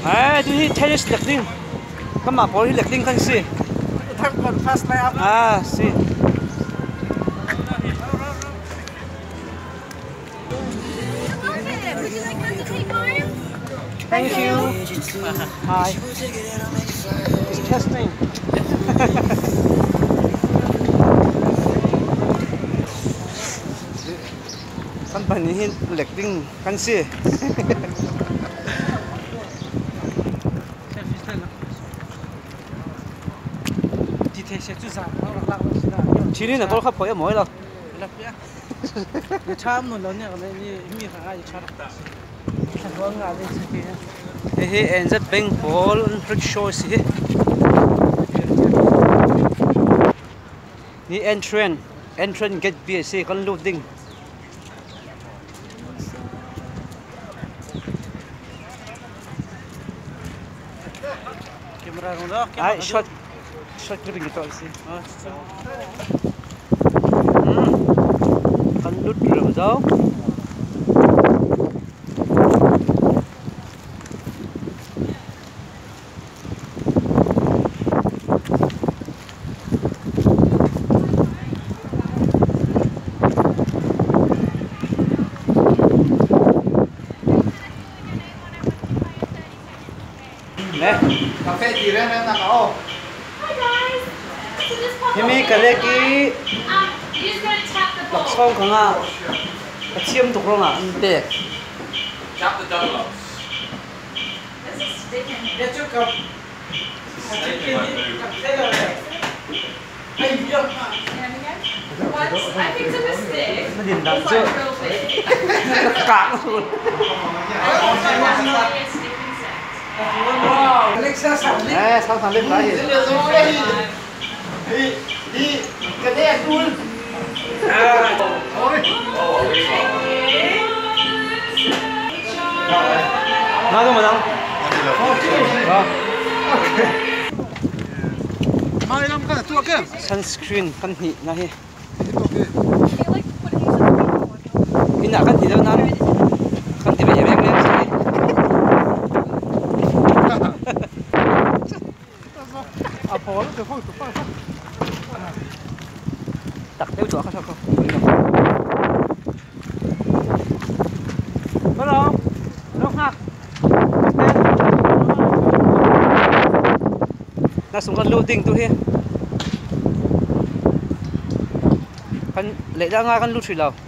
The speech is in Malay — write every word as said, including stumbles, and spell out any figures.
à tôi hi tennis lek ding các mà bỏ hi lek ding kan si thằng còn fast lay up à si thank you hi it's testing kan ban hi lek ding kan si Chini na kol khap khoya moi lo. Ye cham no lo ne ga ni mi kha ai char. Thang nga le chi He he N Z Bank Ball rickshaw si. Ni entrance entrance gate B C kan loading. camera ro da. Ai shot shot clipping gitu sih. Kan lut ram zau. Nè, Cà phê gì đấy em nào có. Himi kale ki Um, you just gotta tap the lak ball. song kanga chiam tuk ronga ante Tap the double. This is sticking. Để chút cầm. Cà phê rồi. Ai biết không? There we go. Once I picked up a stick, nó điền đằng it's chưa like real big. cạn luôn Also, there's only a stick insect. Wow, Alexa sẵn đi. nè sao thằng lên lại Đi rồi. Đi đi cái này luôn. À, thôi. nó đâu mà đâu Mai năm cái tua kia. sunscreen kan hi na hi I feel like putting these on the ina kan ti đâu na kan ti be yem yem sai À, phó được không? Được không? tak deu chỗ khác không hello nó ha na sung kan loading tu hi kan le da nga kan lut thri lo